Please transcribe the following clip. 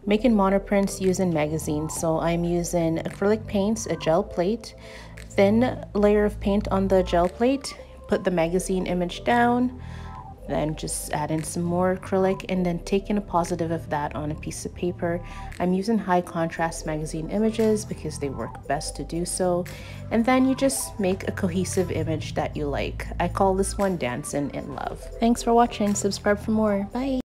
Making monoprints using magazines. So I'm using acrylic paints, a gel plate, thin layer of paint on the gel plate, put the magazine image down, then just add in some more acrylic and then taking a positive of that on a piece of paper. I'm using high contrast magazine images because they work best to do so. And then you just make a cohesive image that you like. I call this one Dancing in Love. Thanks for watching. Subscribe for more. Bye.